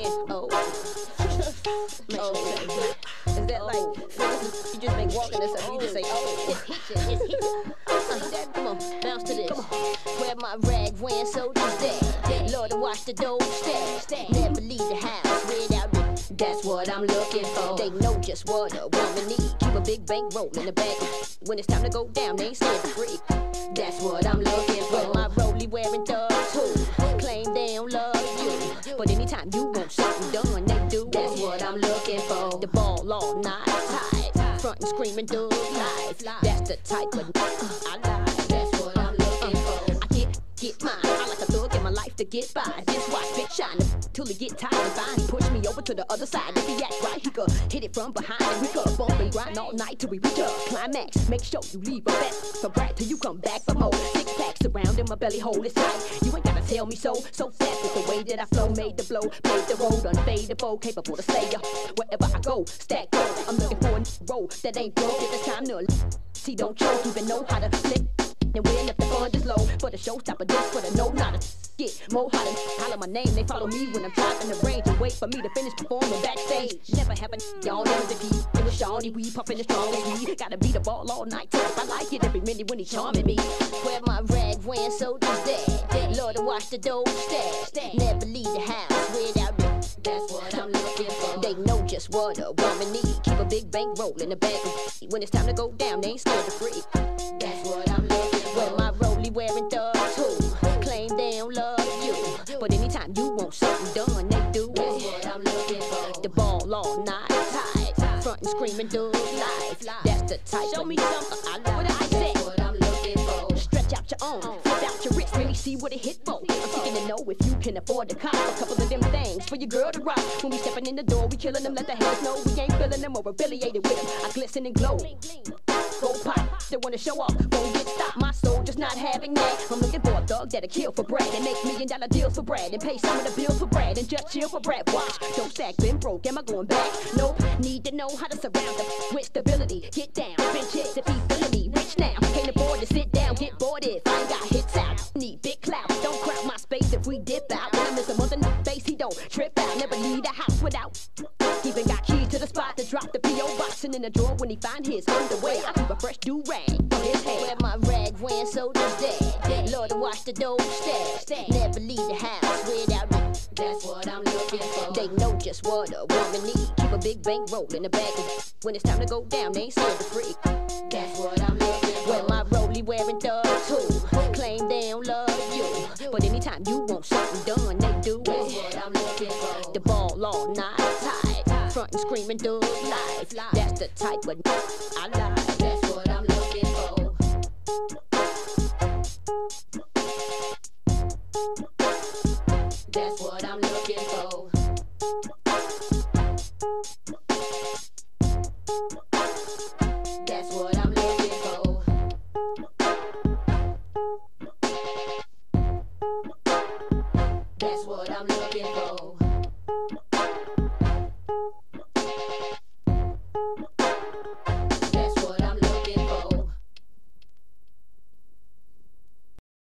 Oh. Oh. Is that like, for instance, you just been walking or something, you just say, oh. It's heat. Come on, bounce to this. Come on. Grab my rag, wearing soldiers dead. Lord, to watch the dough stay. Never leave the house without it. That's what I'm looking for. They know just what a woman need. Keep a big bank roll in the back. When it's time to go down, they ain't scared to freak. That's what I'm looking for. My rollie wearing thugs too. Claim they don't love you, but anytime you want something done, they do. That's what I'm looking for. The ball all night tight, front and screaming thug life. That's the type of I like. That's what I'm looking for. I get mine. I like a thug in my life to get by. Just watch bitch shine till he get tired and fine. He push me over to the other side. If he act right, he could hit it from behind and we could bump and grind all night till we reach a climax. Make sure you leave a bet for brat till you come back for more. Six packs surrounding my belly hole is tight. You ain't gotta tell me so. So fast with the way that I flow, made the blow, played the road, unfadable, capable to stay up wherever I go. Stack go. I'm looking for a roll that ain't broke. It's time to see, don't choke, even know how to flip. And when if the fun is low, for the showstopper, this for the no, not a get more hotter. Holler my name, they follow me when I'm driving the range and wait for me to finish performing backstage. Never happened, y'all never the key. It was Shawnee, we puffin' the strongest weed. Gotta beat the ball all night, I like it every minute when he charming me. Wear my rag, wearing soldiers dead. Lord, to watch the dough stay. Never leave the house without it. That's what I'm looking for. They know just what a woman need. Keep a big bank roll in the back. When it's time to go down, they ain't scared to freak. That's what I'm looking for. Wear my rollie wearing thugs too. Claim they don't love you, but anytime you want something done, they do. That's what I'm looking for. The ball all night tight, front and screaming thug life. That's the type. Show me something I like. What I say? That's what I'm looking for. Stretch out your arm, flip out your wrist, really see what it hit for. I'm seeking to know if you can afford to cop a couple of them things for your girl to rock. When we stepping in the door, we killing them, let the haters know we ain't feeling them or affiliated with them. I glisten and glow. Go pop, they wanna show off, won't get stopped. My soul just not having that. I'm looking for a thug that'll kill for bread and make $1 million deals for bread and pay some of the bills for bread and just chill for bread. Watch, don't stack, been broke, am I going back? Nope, need to know how to surround them with stability. Get down, bench hits if he's feeling me. Rich now, can't afford to sit down, get bored if I ain't got hits out. Need big clout, don't crowd my space if we dip out. When I miss a month in the face, he don't trip out. Never leave a house without. Even got keys to the spot to drop the P.O. box and in the drawer when he find his underwear. I keep a fresh do-rag on his head. Wear my rag, wearing soldiers dead. Lord, to watch the dough stay. Never leave the house without it. That's what I'm looking for. They know just what a woman need. Keep a big bank roll in the back. When it's time to go down, they ain't scared to freak. That's what I'm looking for. Wear my rollie wearing thugs too. Claim they don't love you, but anytime you want something done, they do. That's what I'm looking for. The ball all night tight, front and screaming thug life. That's the type of I like. That's what I'm looking for. That's what I'm looking for. That's what I'm looking for. That's what I'm looking for.